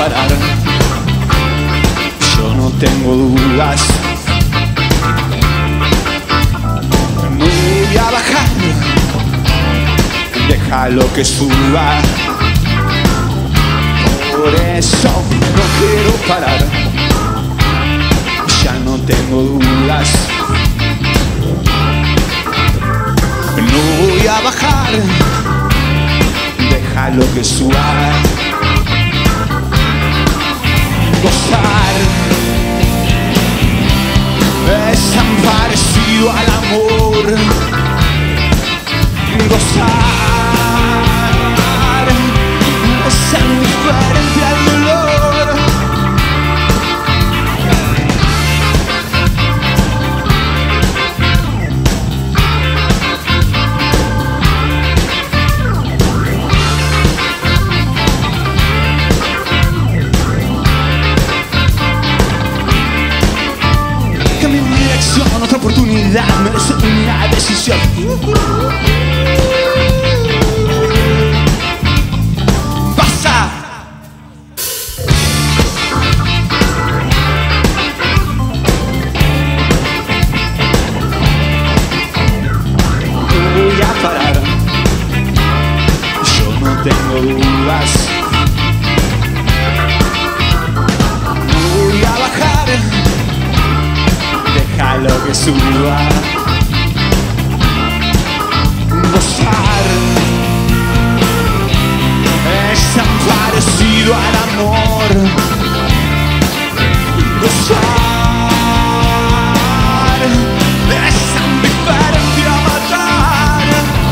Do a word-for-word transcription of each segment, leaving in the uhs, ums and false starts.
parar. Yo no tengo dudas. No voy a bajar. Déjalo que suba. Por eso no quiero parar. Ya no tengo dudas. No voy a bajar. Déjalo que suba. Gozar es tan parecido al amor. Gozar es tan diferente al dolor. Cambia mi dirección, otra oportunidad, merece una decisión. Parar. Yo no tengo dudas. No voy a bajar. Déjalo que suba. Gozar es tan parecido al amor. Gozar es tan diferente a matar.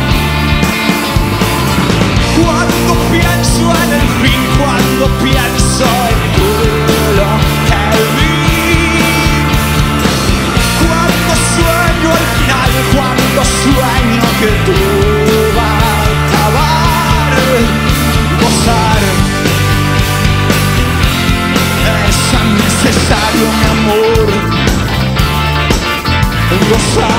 Cuando pienso en el fin, cuando pienso en todo lo que vi, cuando sueño al final, cuando sueño que todo va a acabar. Gozar es tan necesario, mi amor. Gozar